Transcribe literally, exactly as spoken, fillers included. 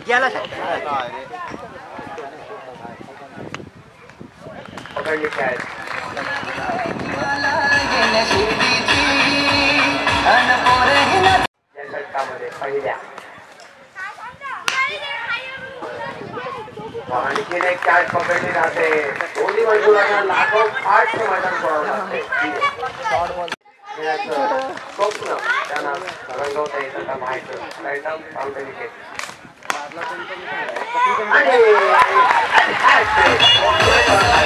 गेला पकडली काय या षटकामध्ये पहिल्या आणखीन एक कॅच पकडली जाते. दोन्ही बाजूला लाखो आठ मैदान पडावं लागते. स्वप्न त्यांना रंगवता येत आता माहिती विकेट आणि